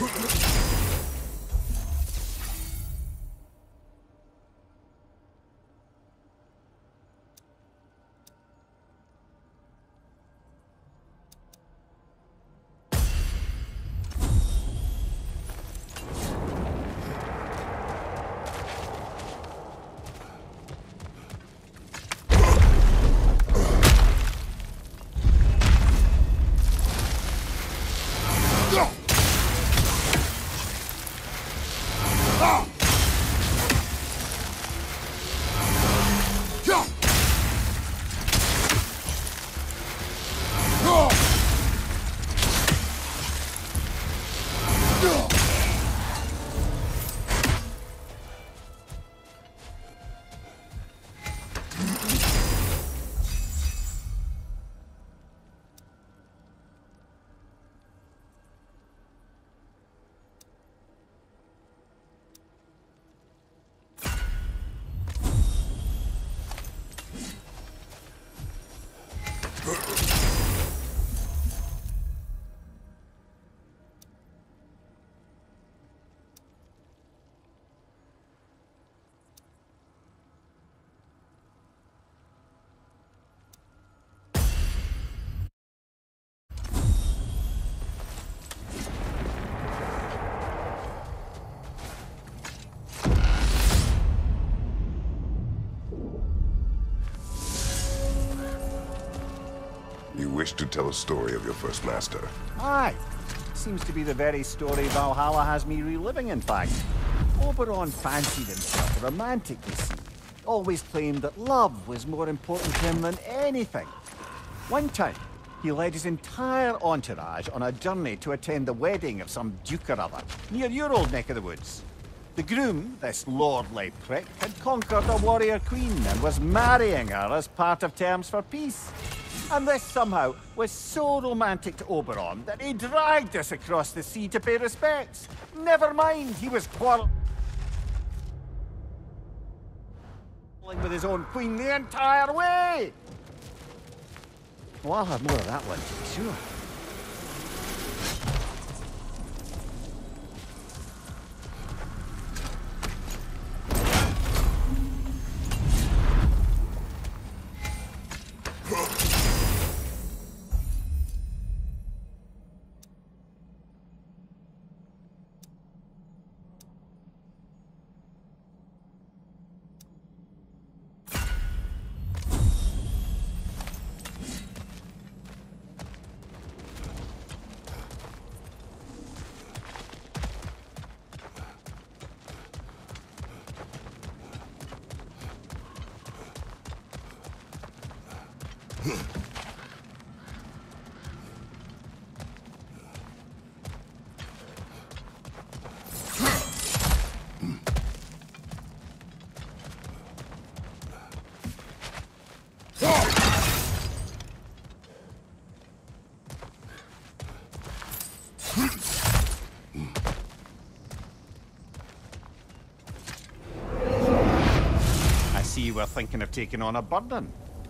You wish to tell a story of your first master? Aye. Seems to be the very story Valhalla has me reliving, in fact. Oberon fancied himself a romantic, you see. Always claimed that love was more important to him than anything. One time, he led his entire entourage on a journey to attend the wedding of some duke or other, near your old neck of the woods. The groom, this lordly prick, had conquered a warrior queen and was marrying her as part of terms for peace. And this somehow was so romantic to Oberon that he dragged us across the sea to pay respects. Never mind, he was quarreling with his own queen the entire way. Well, I'll have more of that one, to be sure. I see you were thinking of taking on a burden.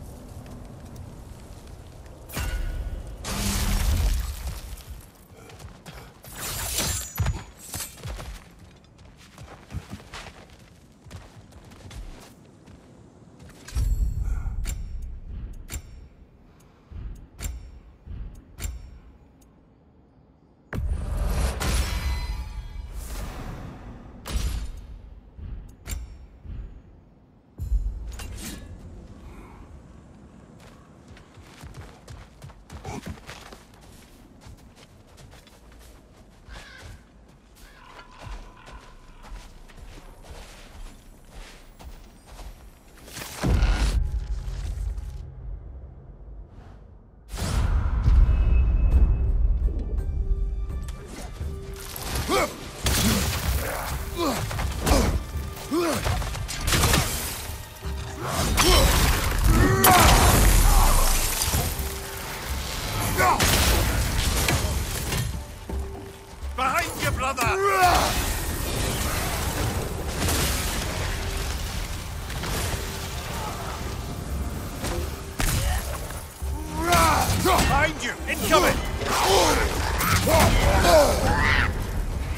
Behind you, brother! Behind you! Incoming!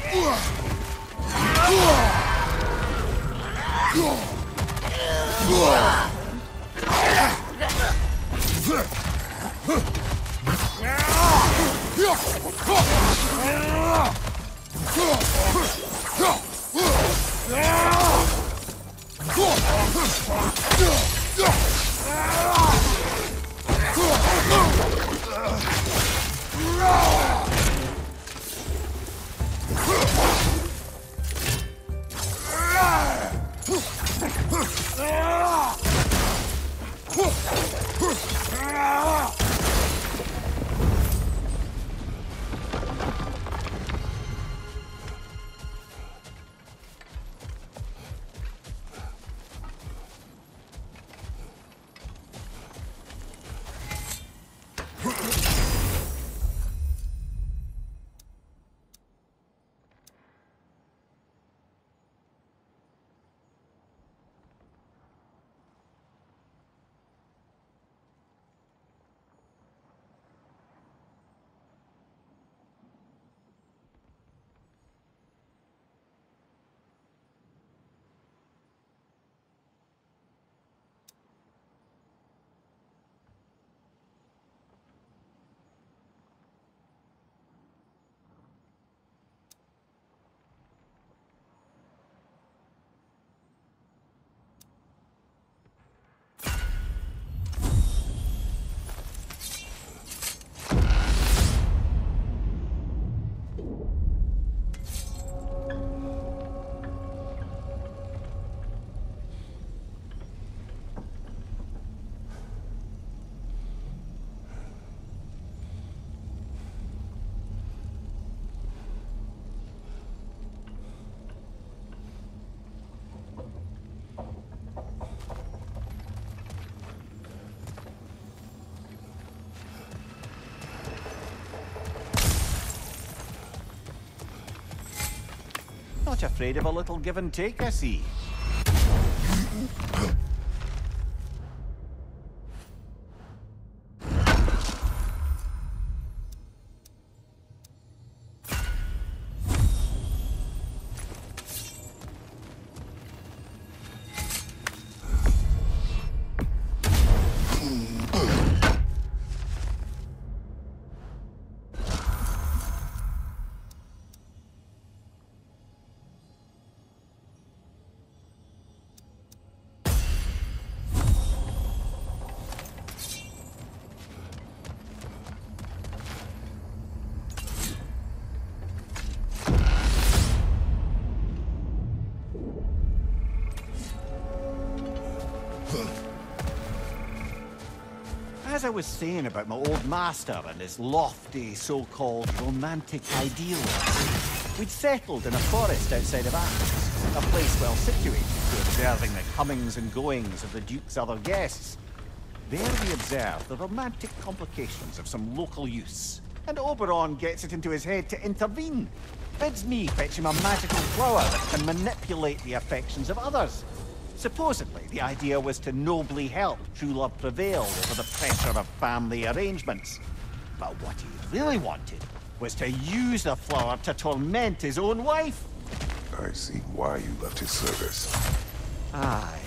Not afraid of a little give and take, I see. As I was saying about my old master and his lofty, so-called romantic ideals, we'd settled in a forest outside of Athens, a place well situated for observing the comings and goings of the Duke's other guests. There we observed the romantic complications of some local use, and Oberon gets it into his head to intervene. Bids me fetch him a magical flower that can manipulate the affections of others. Supposedly, the idea was to nobly help true love prevail over the pressure of family arrangements. But what he really wanted was to use the flower to torment his own wife. I see why you left his service. Aye.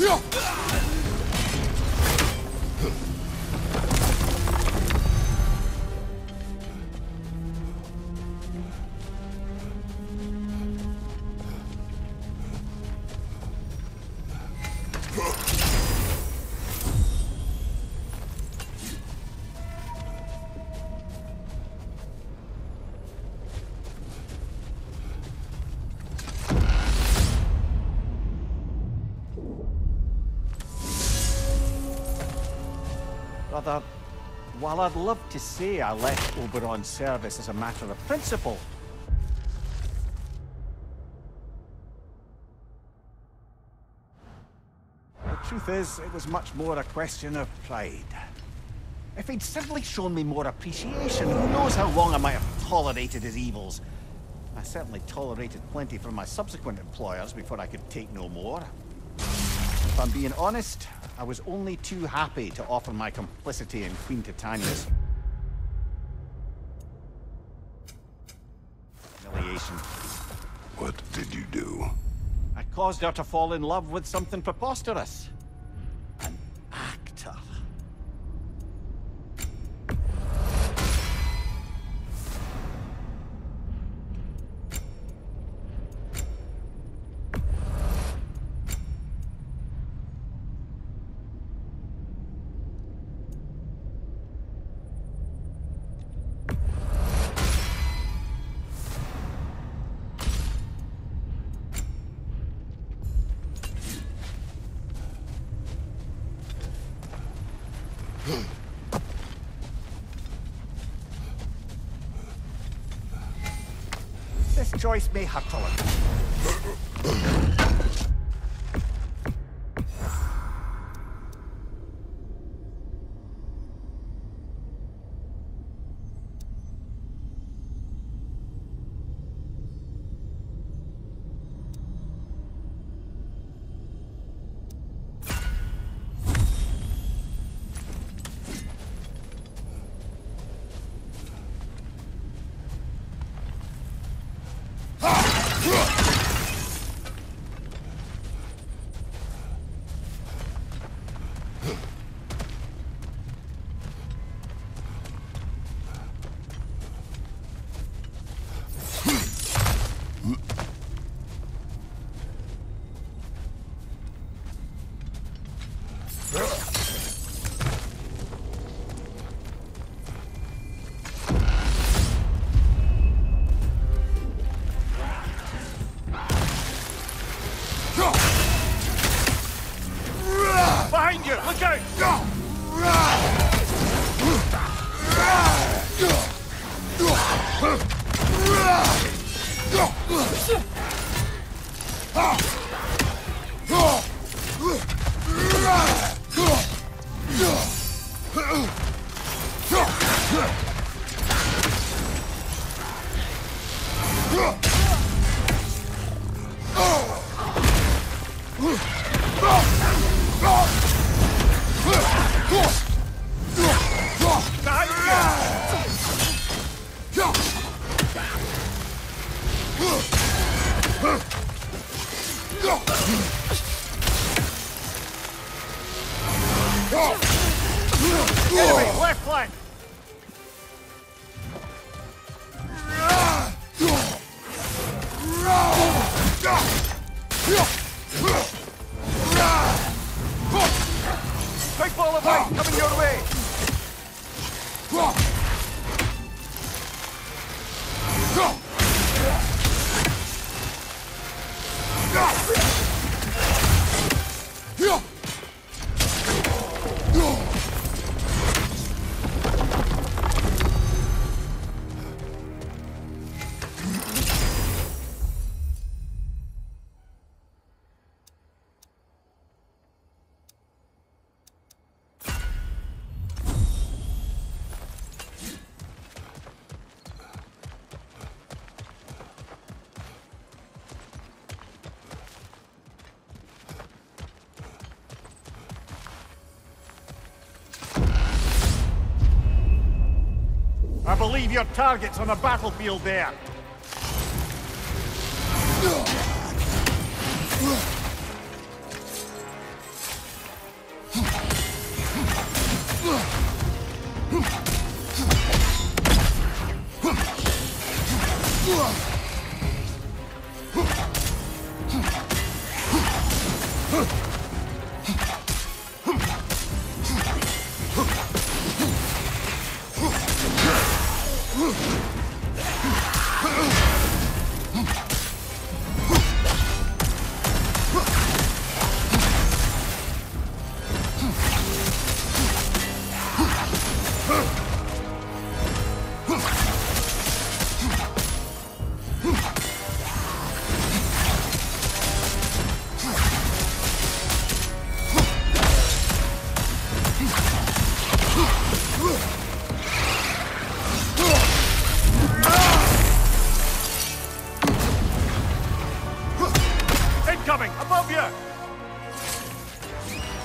Brother, while I'd love to say I left Oberon's service as a matter of principle, the truth is, it was much more a question of pride. If he'd simply shown me more appreciation, who knows how long I might have tolerated his evils. I certainly tolerated plenty from my subsequent employers before I could take no more. If I'm being honest, I was only too happy to offer my complicity in Queen Titania's humiliation. What did you do? I caused her to fall in love with something preposterous. An actor. This choice may hurt a little. Behind you! Look out! Enemy, left flank! Big ball of light coming your way! I believe your target's on the battlefield there.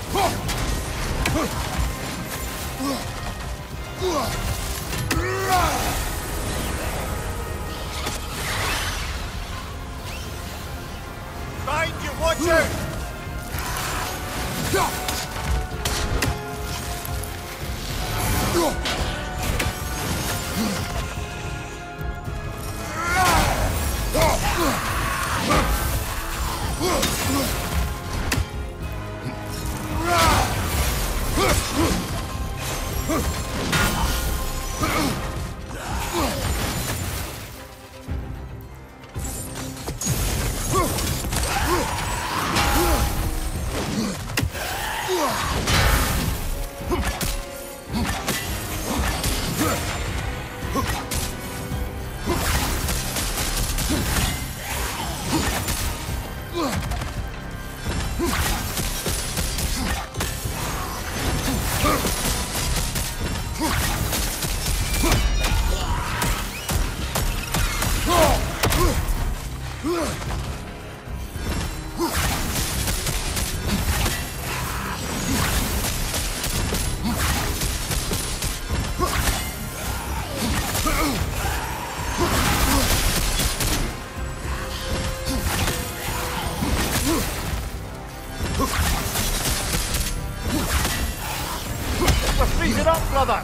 Behind you, watch out! We're freezing up, brother!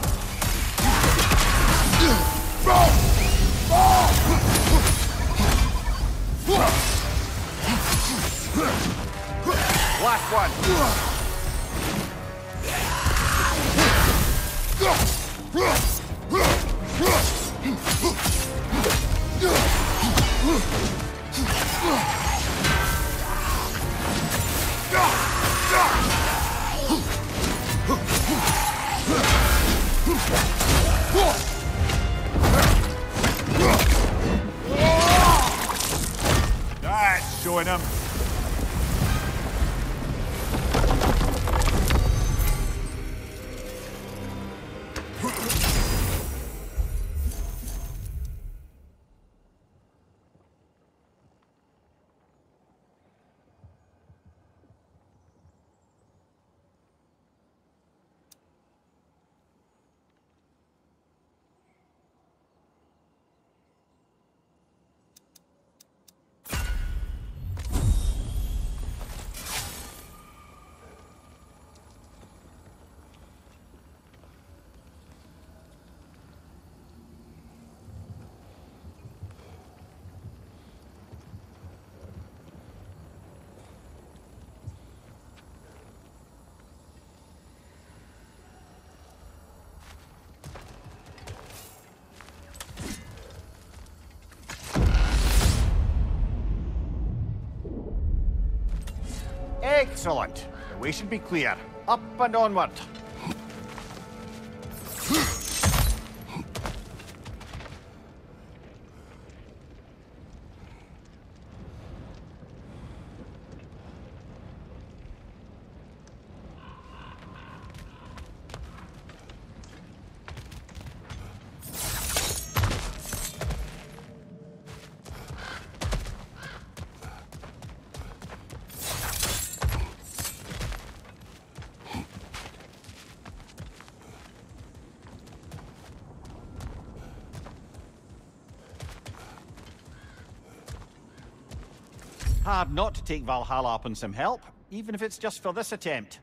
Last one! That's showing him. Excellent. The way should be clear. Up and onward. Hard not to take Valhalla up on some help, even if it's just for this attempt.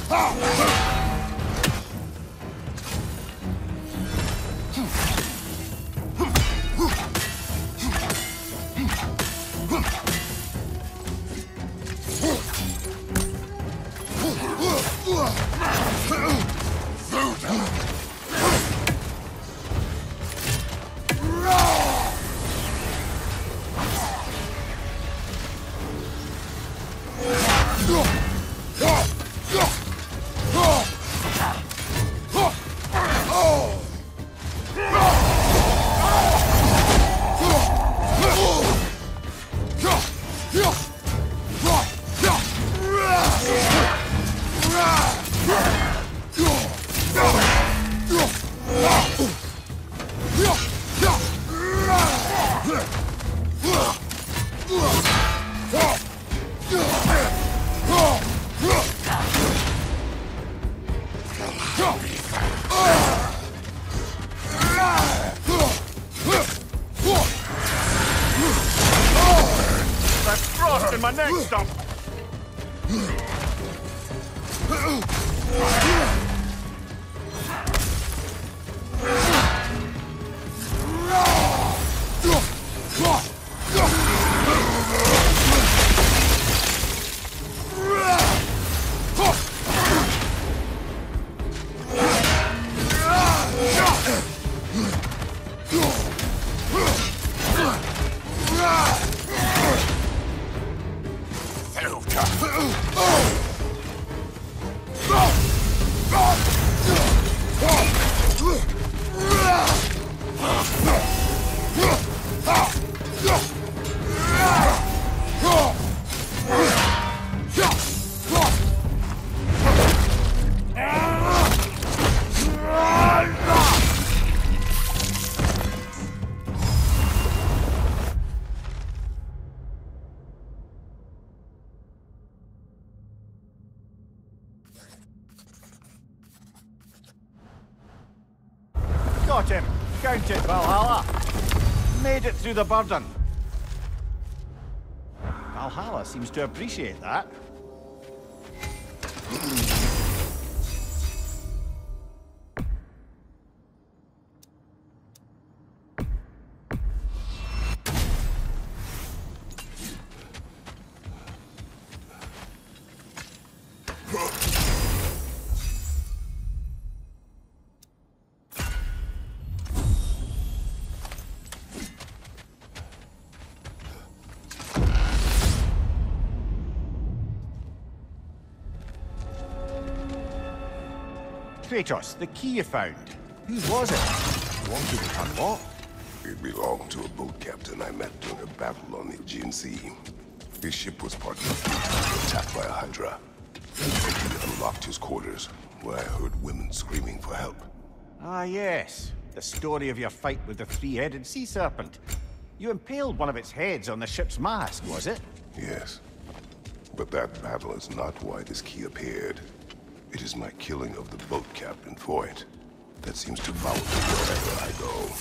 In my neck stump. Got him! Count it, Valhalla! Made it through the burden! Valhalla seems to appreciate that. Kratos, the key you found. Whose was it? Wanted it unlocked? It belonged to a boat captain I met during a battle on the Aegean Sea. His ship was partly attacked by a Hydra. He unlocked his quarters, where I heard women screaming for help. Ah, yes. The story of your fight with the three-headed sea serpent. You impaled one of its heads on the ship's mast, was it? Yes. But that battle is not why this key appeared. It is my killing of the boat captain for it that seems to follow me wherever I go.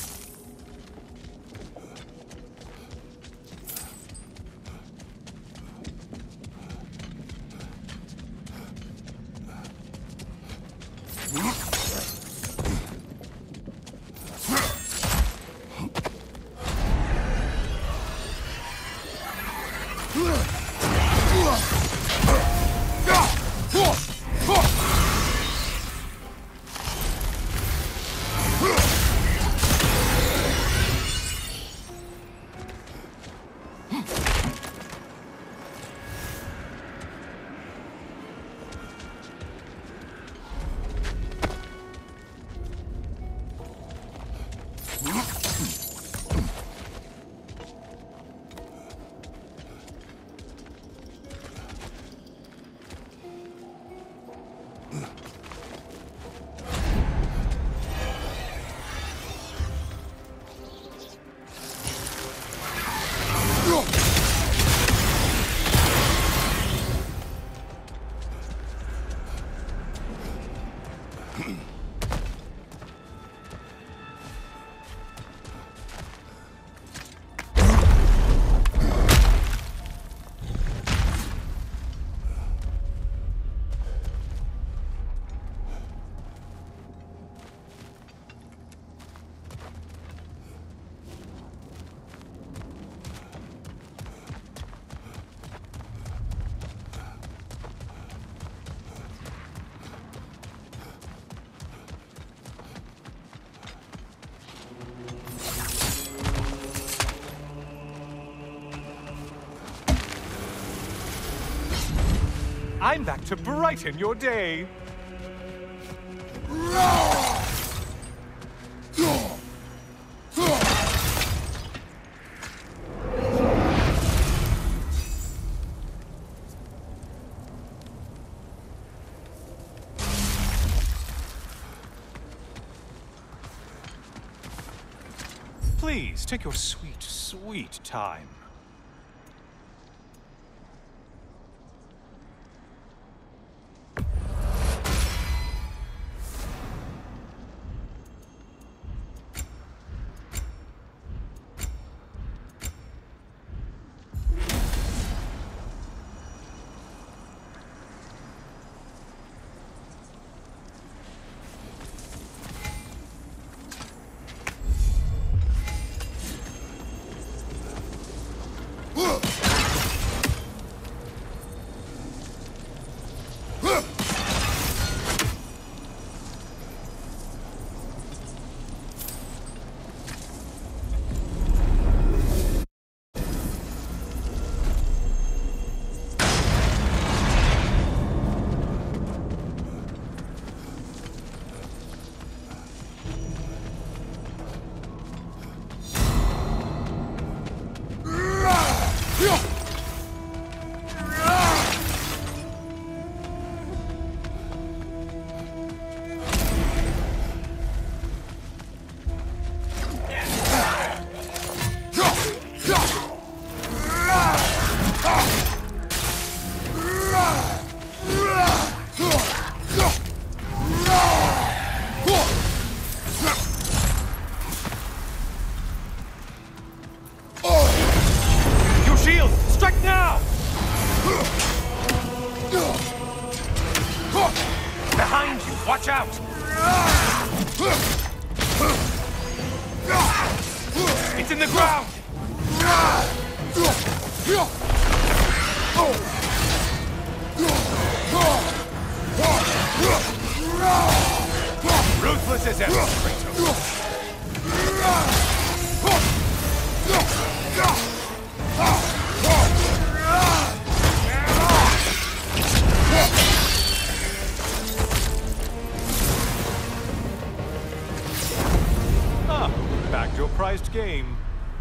I'm back to brighten your day. Please, take your sweet, sweet time. Behind you! Watch out! It's in the ground! Ruthless as ever, Kratos. Back to your prized game.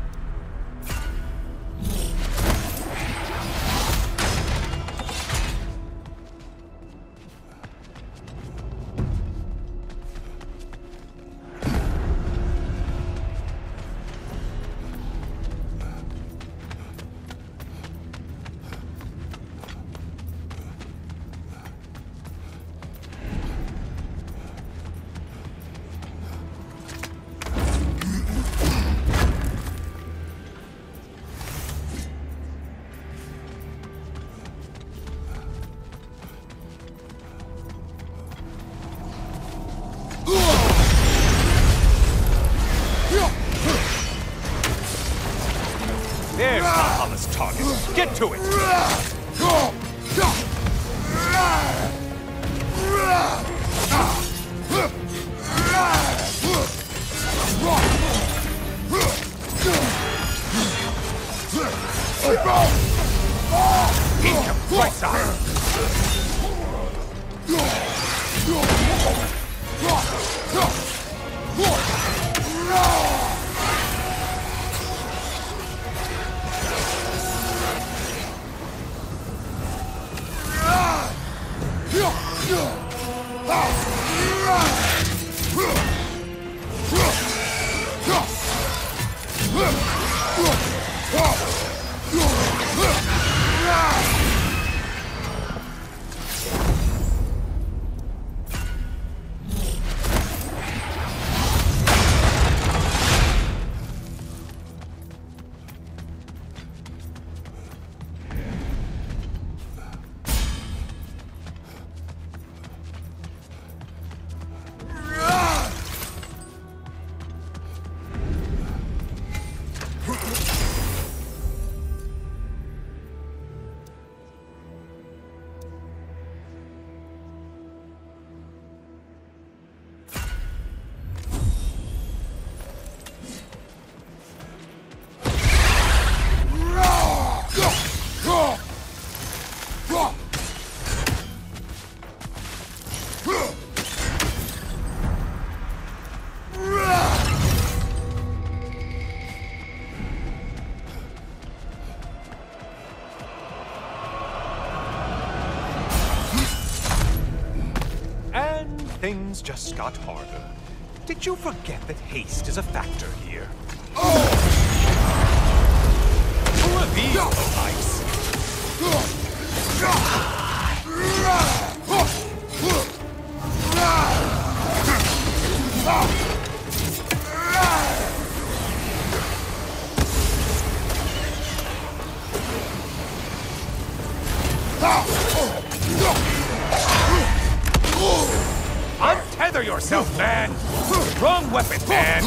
There's Valhalla's target. Get to it! Income right side! Things just got harder. Did you forget that haste is a factor here? Who are these ice? Untether yourself, man! Wrong weapon, man!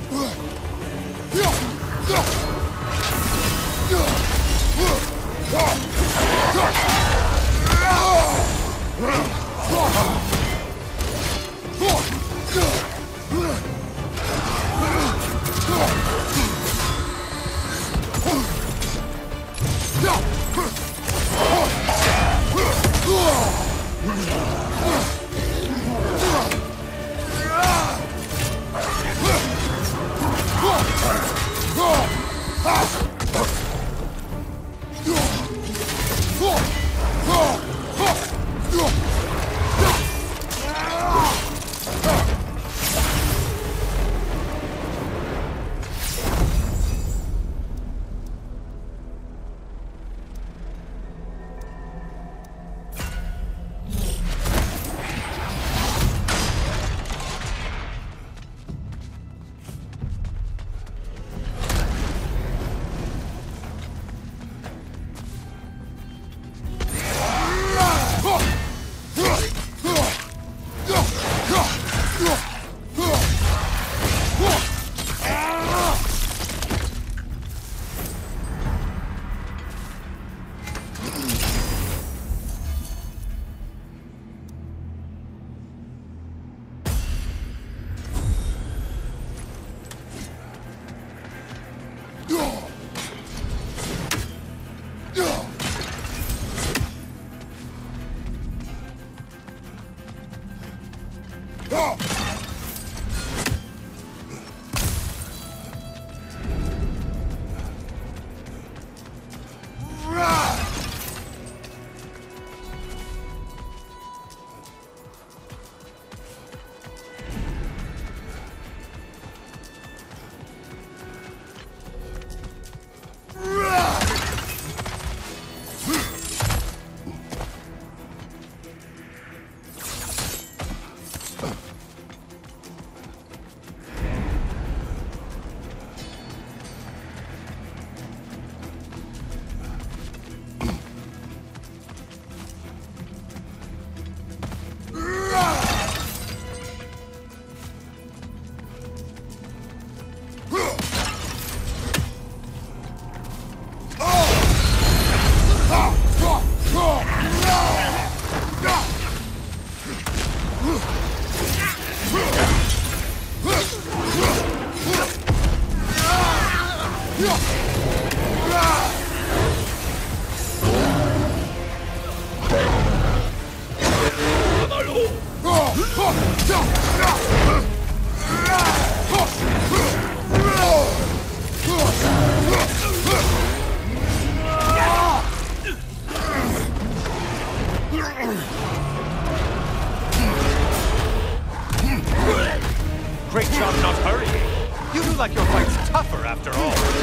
Great job not hurrying. You look like your fight's tougher after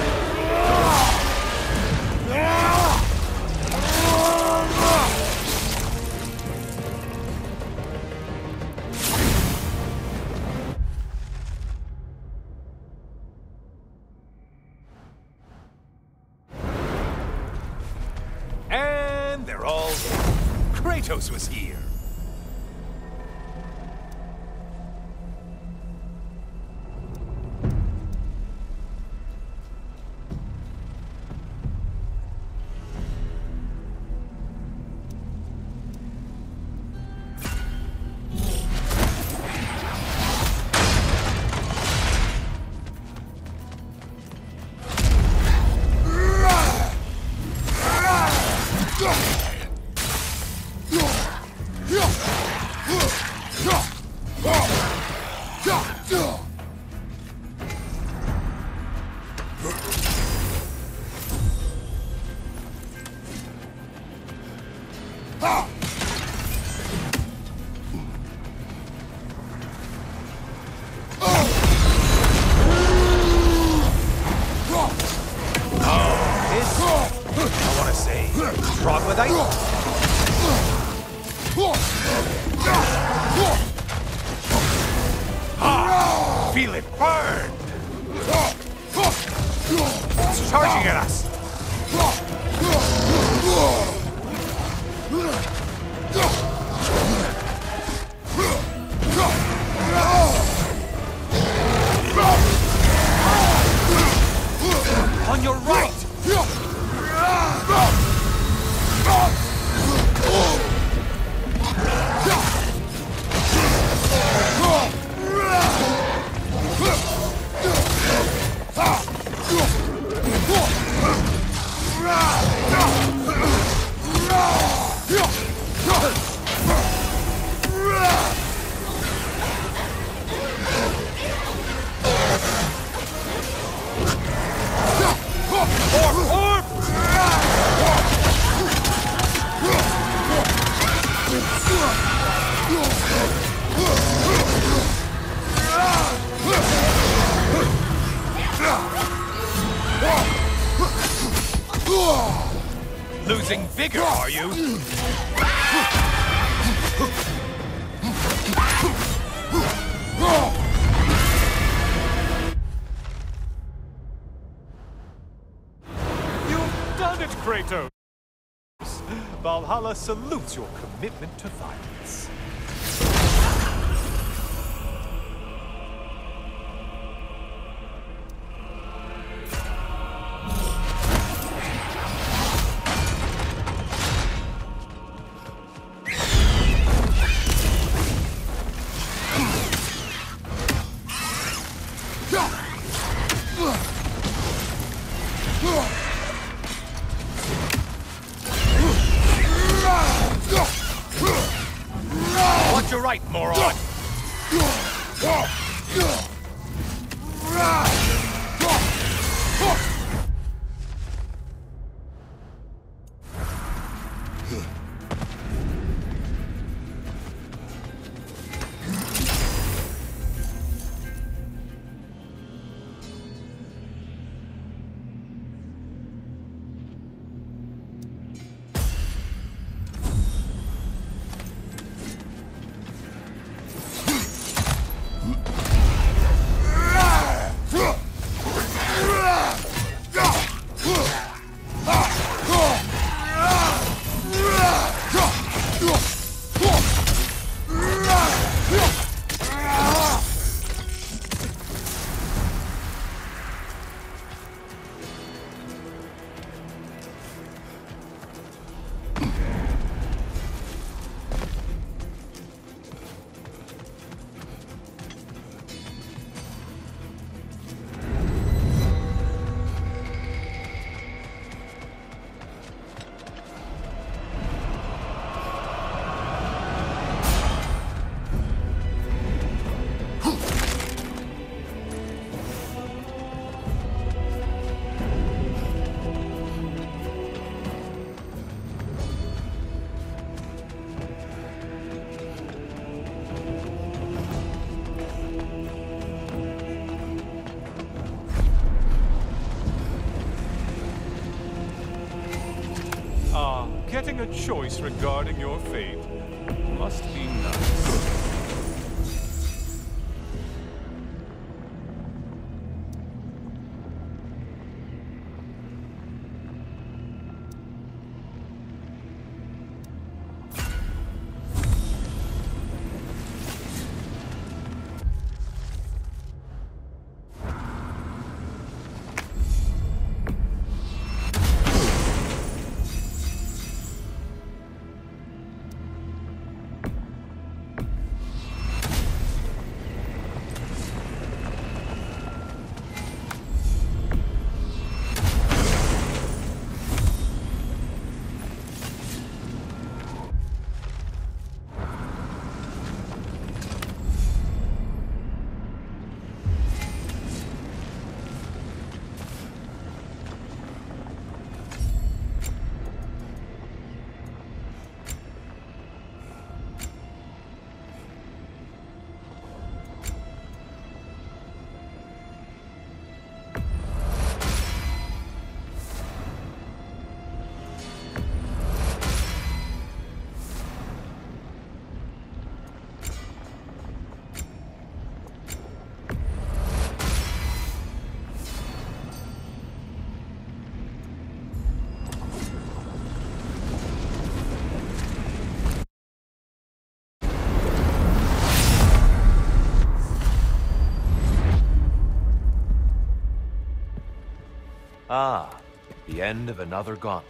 all. And they're all here. Kratos was here. Feel it burn! It's charging at us! On your right! Losing vigor, are you? You've done it, Kratos! Valhalla salutes your commitment to violence. Watch your right, moron! Getting a choice regarding your fate must be nice. Ah, the end of another gauntlet.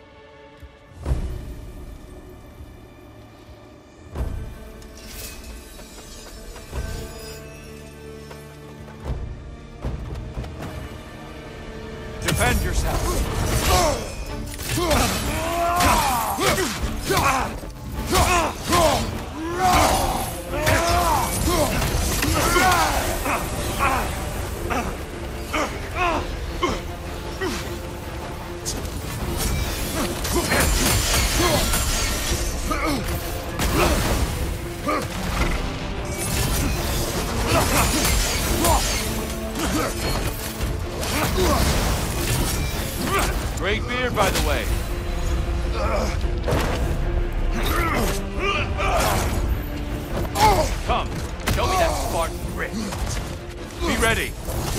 Defend yourself! Great beard, by the way. Come, show me that Spartan grit. Be ready.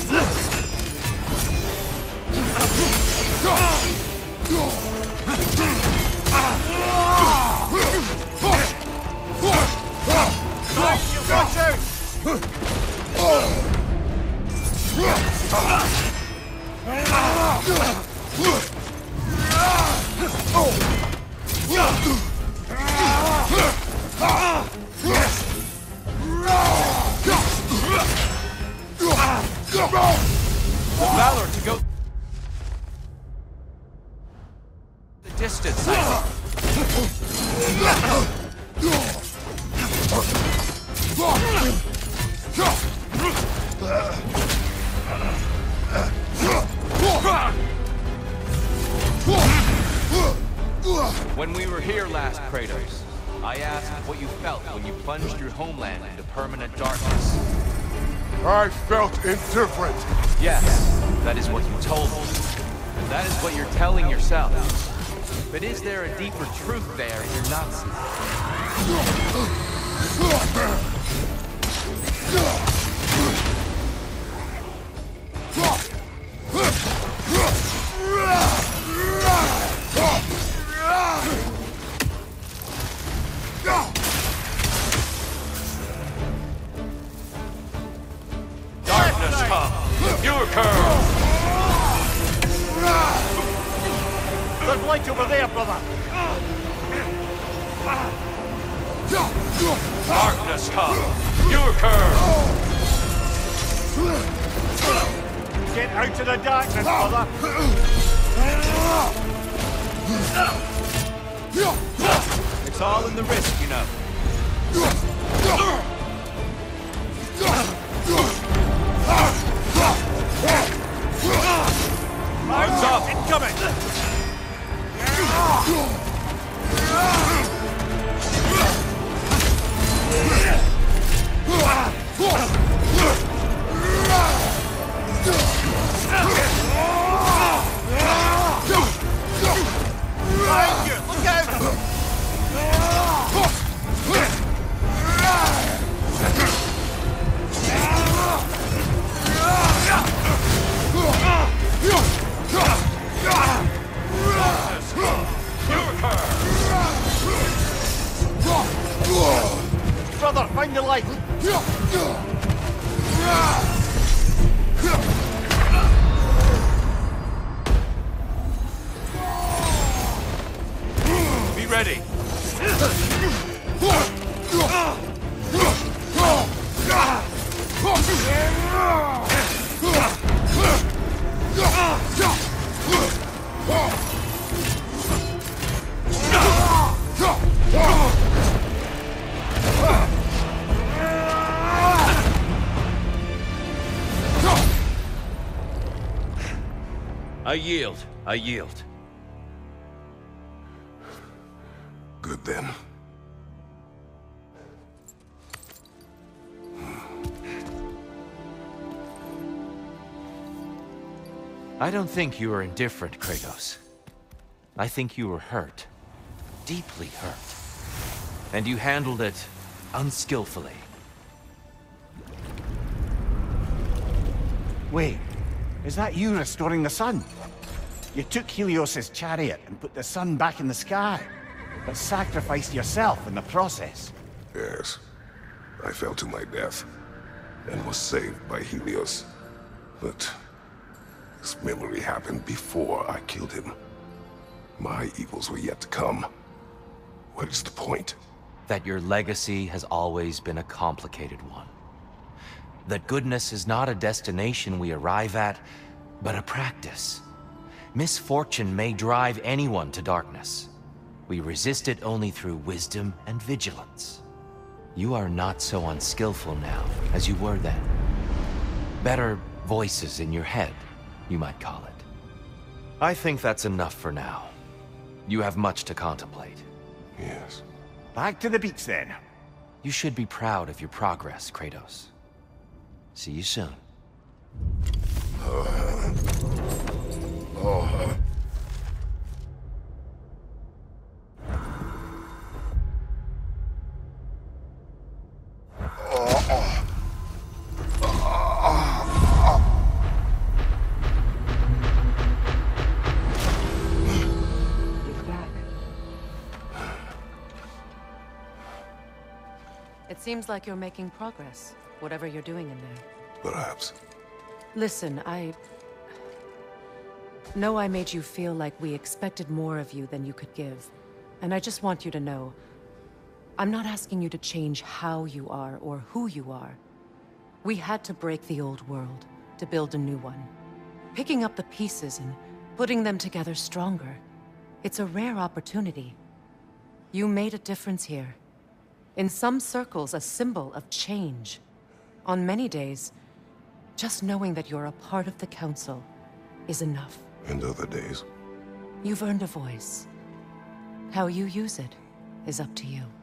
Valor to go the distance, I When we were here last, Kratos, I asked what you felt when you plunged your homeland into permanent darkness. I felt indifferent. Yes, that is what you told me. And that is what you're telling yourself. But is there a deeper truth there you're not seeing? Darkness come! Your curl! There's light over there, brother! Darkness come! Your curl! Get out of the darkness, brother! It's all in the wrist, you know. Arms up! Incoming! Look out! Brother, find the light! Be ready! I yield. I yield. Good then. I don't think you were indifferent, Kratos. I think you were hurt. Deeply hurt. And you handled it unskillfully. Wait, is that you restoring the sun? You took Helios's chariot and put the sun back in the sky, but sacrificed yourself in the process. Yes. I fell to my death and was saved by Helios. But This memory happened before I killed him. My evils were yet to come. What is the point? That your legacy has always been a complicated one. That goodness is not a destination we arrive at, but a practice. Misfortune may drive anyone to darkness. We resist it only through wisdom and vigilance. You are not so unskillful now as you were then. Better voices in your head, you might call it. I think that's enough for now. You have much to contemplate. Yes. Back to the beach then. You should be proud of your progress, Kratos. See you soon. It seems like you're making progress, whatever you're doing in there. Perhaps. Listen, I know I made you feel like we expected more of you than you could give. And I just want you to know, I'm not asking you to change how you are or who you are. We had to break the old world to build a new one. Picking up the pieces and putting them together stronger. It's a rare opportunity. You made a difference here. In some circles, a symbol of change. On many days, just knowing that you're a part of the Council is enough. And other days? You've earned a voice. How you use it is up to you.